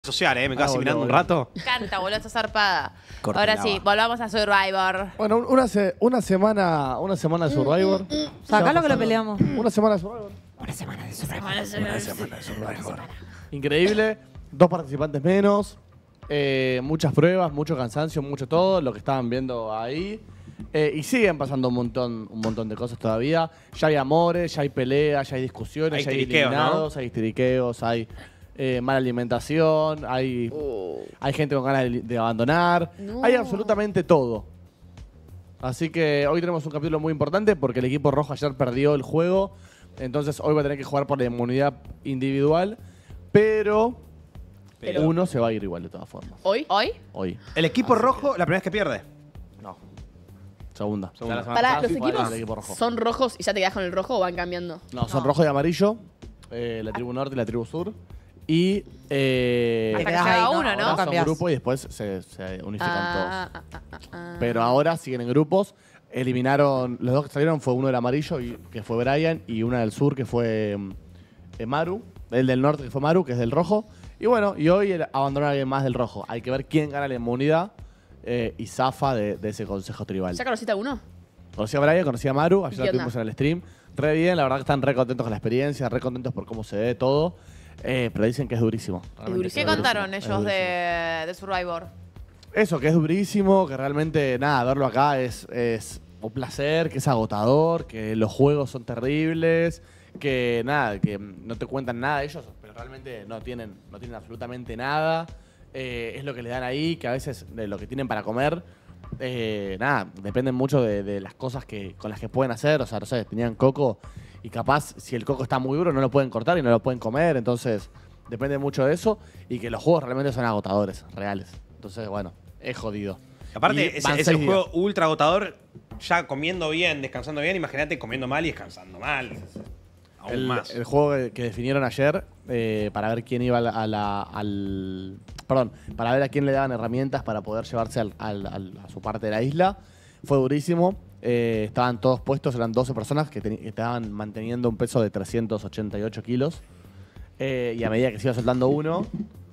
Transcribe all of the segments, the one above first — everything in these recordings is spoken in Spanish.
social, me quedo así mirando un rato. Me encanta, boludo, está zarpada. Cortela, Ahora sí, va. volvamos a Survivor. Bueno, una semana de Survivor. Sacalo que lo peleamos. Una semana de Survivor. Una semana de Survivor. Increíble. 2 participantes menos. Muchas pruebas, mucho cansancio, mucho todo. Lo que estaban viendo ahí. Y siguen pasando un montón de cosas todavía. Ya hay amores, ya hay peleas, ya hay discusiones, Hay ya hay histeriqueos, eliminados, hay histeriqueos, hay mala alimentación, hay gente con ganas de abandonar. No. Hay absolutamente todo. Así que hoy tenemos un capítulo muy importante porque el equipo rojo ayer perdió el juego. Entonces hoy va a tener que jugar por la inmunidad individual. Pero uno se va a ir igual de todas formas. ¿Hoy? Hoy. El equipo Así rojo, la primera vez que pierde. No. Segunda. Segunda. Ya la semana Pará, pasada ¿los sí fue equipos el equipo rojo. son rojos y ya te quedas con el rojo o van cambiando? No, son rojo y amarillo. La tribu norte y la tribu sur. Y Hasta que quedás se haga ahí, ¿no? uno, ahora ¿no? son Cambiás. grupo y después se unifican todos. Ah. Pero ahora siguen en grupos. Eliminaron, los dos que salieron fue uno del amarillo, que fue Brian, y una del sur, que fue Maru. El del norte, que fue Maru, que es del rojo. Y bueno, y hoy abandonó a alguien más del rojo. Hay que ver quién gana la inmunidad y zafa de ese consejo tribal. ¿Ya conociste a uno? Conocí a Brian, conocí a Maru, ayer ¿Qué la onda? tuvimos en el stream. Re bien, la verdad que están re contentos con la experiencia, re contentos por cómo se ve todo. Pero dicen que es durísimo. Realmente durísimo. ¿Qué es contaron durísimo, ellos es durísimo. de Survivor? Eso, que es durísimo, que realmente, nada, verlo acá es un placer, que es agotador, que los juegos son terribles, que nada, que no te cuentan nada de ellos, pero realmente no tienen absolutamente nada. Es lo que les dan ahí, que a veces de lo que tienen para comer, nada, dependen mucho de las cosas con las que pueden hacer. O sea, no sé, tenían coco y capaz si el coco está muy duro no lo pueden cortar y no lo pueden comer, entonces depende mucho de eso y que los juegos realmente son agotadores, reales. Entonces, bueno, es jodido. Aparte, Y van es el 6 juego días. ultra agotador, ya comiendo bien, descansando bien. Imagínate comiendo mal y descansando mal. Aún más. El juego que definieron ayer para ver quién iba perdón, para ver a quién le daban herramientas para poder llevarse a su parte de la isla. Fue durísimo. Estaban todos puestos, eran 12 personas que estaban manteniendo un peso de 388 kilos. Y a medida que se iba soltando uno,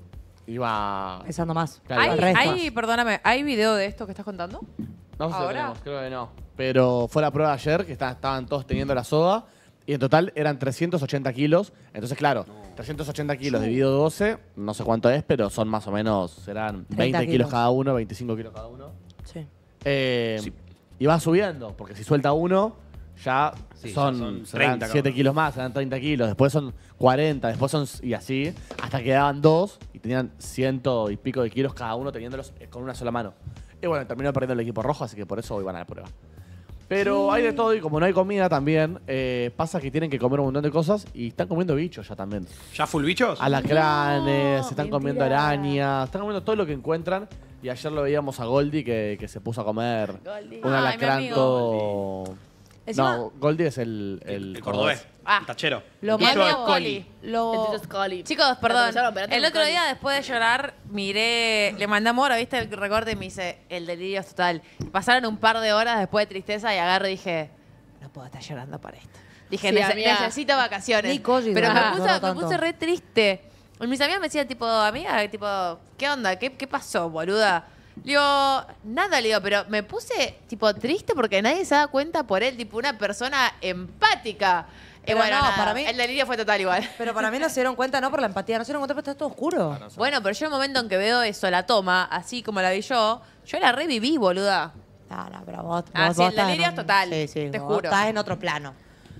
iba... Pesando más. Claro, El resto. Perdóname, ¿hay video de esto que estás contando? No sé si lo ¿Ahora? tenemos, creo que no. Pero fue la prueba ayer, que estaban todos teniendo la soga. Y en total eran 380 kilos. Entonces, claro, 380 kilos dividido 12, no sé cuánto es, pero son más o menos, serán 20 kilos cada uno, 25 kilos cada uno. Sí. Sí. Y va subiendo, porque si suelta uno, ya Sí, serán 30 cada 7 uno. kilos más, serán 30 kilos, después son 40, después son, y así, hasta que daban 2 y tenían 100 y pico de kilos cada uno teniéndolos con una sola mano. Y bueno, terminó perdiendo el equipo rojo, así que por eso hoy van a la prueba. Pero hay de todo y como no hay comida también, pasa que tienen que comer un montón de cosas y están comiendo bichos ya también. ¿Ya full bichos? Alacranes, No, están comiendo mentira. arañas, están comiendo todo lo que encuentran. Y ayer lo veíamos a Goldie que se puso a comer Goldie. un Ay, alacrán mi amigo. todo... Encima- No, Goldie es el El cordobés. Ah. El tachero. Lo El bicho malo- de Amigo Coli. Lo... El Scully. Chicos, perdón. Pero El otro día, después de llorar, miré, le mandé amor, ¿viste el recorte? Y me dice, el delirio es total. Pasaron un par de horas después de tristeza y agarro y dije, no puedo estar llorando por esto. Dije, Sí, amiga. necesito vacaciones. Ni Koji Pero lloraba, me lloró tanto. puse re triste. Y mis amigas me decían, tipo, amiga, tipo, ¿qué onda? ¿Qué pasó, boluda? Le digo, nada, le digo, pero me puse, tipo, triste porque nadie se da cuenta por él, tipo, una persona empática. Y Pero bueno, no, nada, para mí- el delirio fue total igual. Pero para mí no se dieron cuenta, no por la empatía, no se dieron cuenta porque está todo oscuro. Bueno, pero yo en el momento en que veo eso, la toma, así como la vi yo la reviví, boluda. No, pero vos Ah, sí, el estás delirio en es total, Sí, sí, te vos juro. estás en otro plano.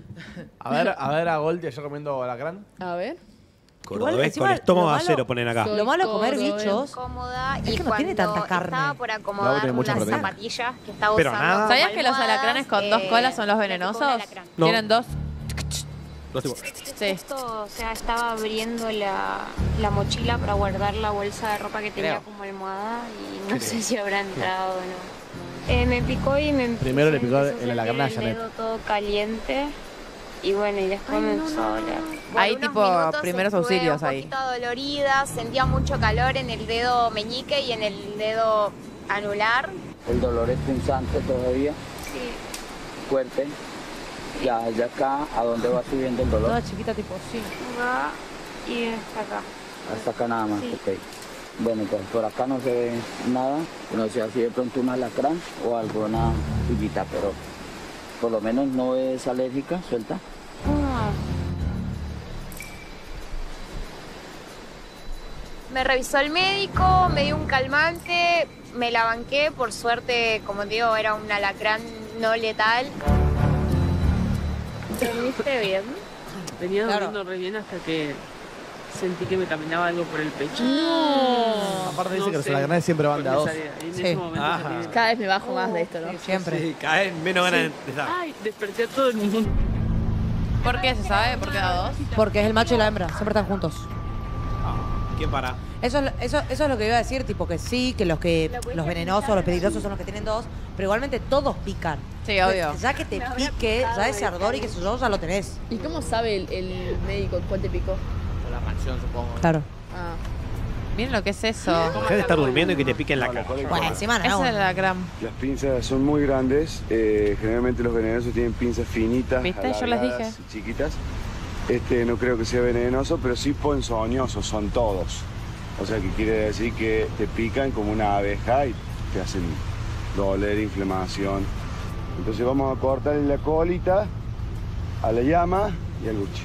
A ver a Goldie ayer comiendo alacrán. A ver. Cordobés encima, con estómago lo a malo- cero ponen acá. Soy Lo malo de comer todo, bichos Cómoda es y que no tiene cuando tanta carne. estaba por No, acomodar tiene mucha unas proteína. zapatillas que estaba Pero usando nada. como ¿Sabías que los almohadas, alacranes con dos colas son los me picó un venenosos? alacrán. No. Tienen dos. Los tipo- Sí. Justo, o sea, estaba abriendo la mochila para guardar la bolsa de ropa que tenía Creo. como almohada y no sé si habrá entrado o no. Me picó y me empezó, Primero le picó empezó a el alacrán a sentir el Janet. dedo todo caliente y bueno, y después me empezó a doler. Hay Por unos tipo minutos primeros estuve auxilios ahí. un poquito dolorida, sentía mucho calor en el dedo meñique y en el dedo anular. El dolor es punzante todavía, Sí. fuerte. Ya acá, ¿a dónde va subiendo el dolor? Toda chiquita tipo, sí. Va y hasta acá. Hasta acá nada más, Sí. ok. Bueno, pues por acá no se ve nada. No sé si de pronto un alacrán o alguna pulguita, pero por lo menos no es alérgica, suelta. Me revisó el médico, me dio un calmante, me la banqué, por suerte, como te digo, era un alacrán no letal. ¿Dormiste bien? Venía Claro. durmiendo re bien hasta que sentí que me caminaba algo por el pecho. Aparte dice No que los sé, alacranes siempre van de a me dos. salía. Y en Sí. ese momento Ajá. salí. Cada vez me bajo más de esto, ¿no? Siempre. Sí, cae menos ganas de estar. Ay, desperté a todo el mundo. ¿Por qué se sabe? ¿Por qué da dos? Porque es el macho y la hembra, siempre están juntos. ¿Quién para? Eso es lo que iba a decir, tipo que sí, que los venenosos, los peligrosos son los que tienen dos, pero igualmente todos pican. Sí, obvio. Ya que te pique, ya ese ardor y que eso ya lo tenés. ¿Y cómo sabe el médico cuál te picó? Por la mansión, supongo. Claro. Ah. Miren lo que es eso. Dejar de estar durmiendo y que te pique en la cara. Bueno, encima no. Esa es la gran. Las pinzas son muy grandes, generalmente los venenosos tienen pinzas finitas, ¿Viste? Yo les alargadas dije. y chiquitas. Este no creo que sea venenoso, pero sí ponzoñosos, son todos. O sea que quiere decir que te pican como una abeja y te hacen doler, inflamación. Entonces vamos a cortarle la colita a la llama y al buche.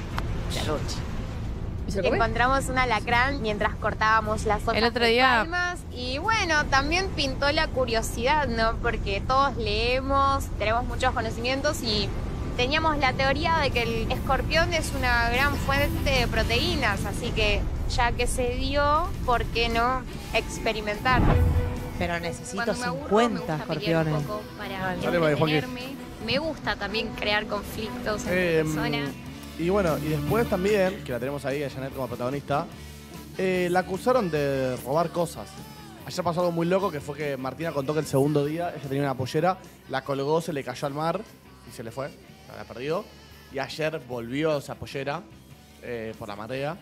¿Y se lo come? Encontramos un alacrán mientras cortábamos las hojas El otro de día- palmas y bueno, también pintó la curiosidad, ¿no? Porque todos leemos, tenemos muchos conocimientos y teníamos la teoría de que el escorpión es una gran fuente de proteínas, así que ya que se dio, ¿por qué no experimentar? Pero necesito Cuando me aburro, me 50 gusta pelear escorpiones. un poco para Dale, Joaquín. entretenerme. Me gusta también crear conflictos entre personas. Y bueno, y después también, que la tenemos ahí a Janet como protagonista, la acusaron de robar cosas. Ayer pasó algo muy loco, que fue que Martina contó que el segundo día ella tenía una pollera, la colgó, se le cayó al mar y se le fue, la había perdido. Y ayer volvió esa pollera por la marea.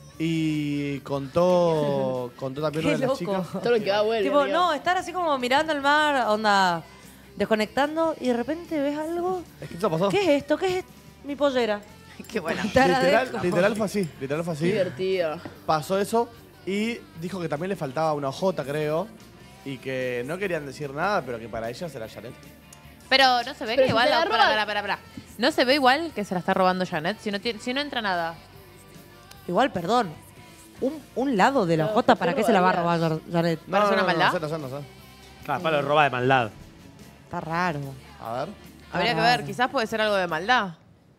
Y contó también Qué una de las loco. chicas. Todo lo que va vuelve. Tipo, amigo. no, estar así como mirando el mar, onda, desconectando y de repente ves algo. Es que eso pasó. ¿Qué es esto? ¿Qué es mi pollera? Qué buena. Te agradezco. Literal fue así, literal fue Qué así. divertido. Pasó eso y dijo que también le faltaba una hojota, creo, y que no querían decir nada, pero que para ella será Janet. Pero no se ve Pero que si igual. te la roban- Pará. No se ve igual que se la está robando Janet si no entra nada. Igual, perdón. Un lado de la No, hojota, ¿por ¿para qué qué se la va a robarías? robar Janet? ¿Parece una maldad? No sé. Claro, para lo roba de maldad. Está raro. A ver. Habría que ver, quizás puede ser algo de maldad.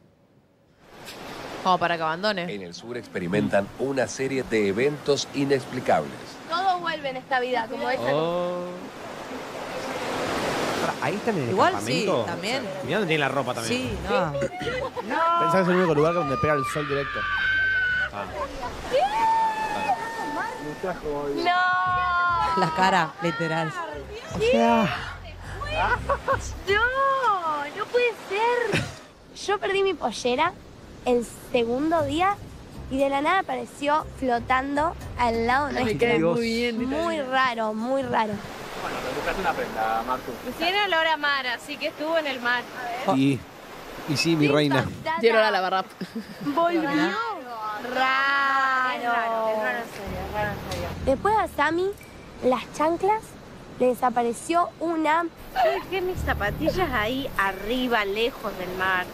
Como para que abandone. En el sur experimentan una serie de eventos inexplicables. Todo vuelve en esta vida, como ella. Ahí está en el Igual campamento. sí, también. Mirá dónde tiene la ropa también. Sí, no. Pensá que es el único lugar donde pega el sol directo. La cara, literal. No puede ser. Yo perdí mi pollera el segundo día y de la nada apareció flotando al lado Me nuestro. cae muy bien. Muy raro, muy raro. Bueno, te buscaste una prenda, Martu. Tiene olor a mar, así que estuvo en el mar. Y sí, mi reina. Tiene olor a la barra. Volvió. Raro. Después a Sammy, las chanclas, le desapareció una. Yo dejé mis zapatillas ahí arriba, lejos del mar.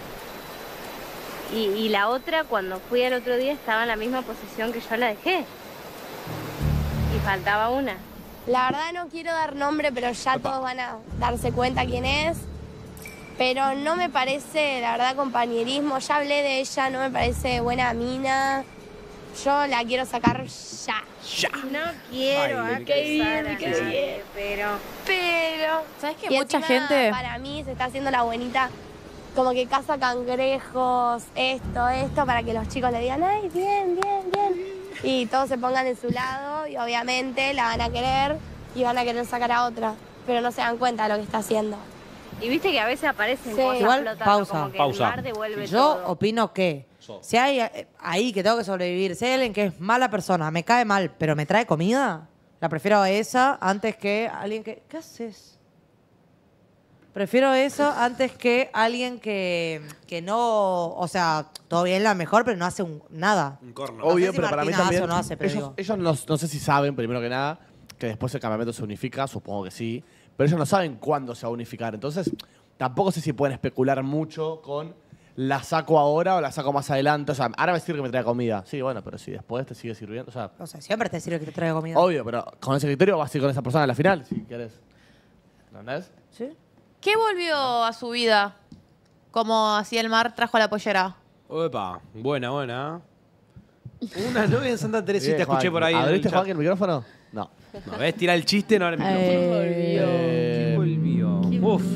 Y la otra, cuando fui el otro día, estaba en la misma posición que yo la dejé. Y faltaba una. La verdad no quiero dar nombre, pero ya todos van a darse cuenta quién es. Pero no me parece, la verdad, compañerismo. Ya hablé de ella, no me parece buena mina. Yo la quiero sacar ya. No quiero Ay, acusar qué bien, a qué nadie, bien. pero... ¿Sabes que Y mucha encima, gente. para mí se está haciendo la buenita, como que caza cangrejos, esto, para que los chicos le digan, ay, bien. Y todos se pongan de su lado y obviamente la van a querer y van a querer sacar a otra. Pero no se dan cuenta de lo que está haciendo. Y viste que a veces aparecen Sí. cosas Igual, flotando, pausa. como que Pausa. el mar devuelve Yo todo. opino que si hay ahí que tengo que sobrevivir, si hay alguien que es mala persona, me cae mal, pero me trae comida, la prefiero a esa antes que alguien que... ¿Qué haces? Prefiero eso antes que alguien que no, o sea, todo bien, la mejor, pero no hace nada. Un corno. Obvio, No sé si pero para mí Martina hace también. o no hace, pero ellos no sé si saben, primero que nada, que después el campamento se unifica, supongo que sí. Pero ellos no saben cuándo se va a unificar. Entonces, tampoco sé si pueden especular mucho con la saco ahora o la saco más adelante. O sea, ahora me sirve que me traiga comida. Sí, bueno, pero si después te sigue sirviendo. O sea, siempre te sirve que te traiga comida. Obvio, pero con ese criterio vas a ir con esa persona a la final, si quieres. ¿Entendés? ¿Sí? ¿Qué volvió a su vida? Como así el mar trajo a la pollera. Opa, buena. Una novia en Santa Teresita, Bien, escuché Juanqui. por ahí. en el ¿Abriste, chat. Juanqui, el micrófono? No. No, ¿ves? Tira el chiste, no abre el micrófono. ¿Quién volvió? ¿Quién volvió? Uf.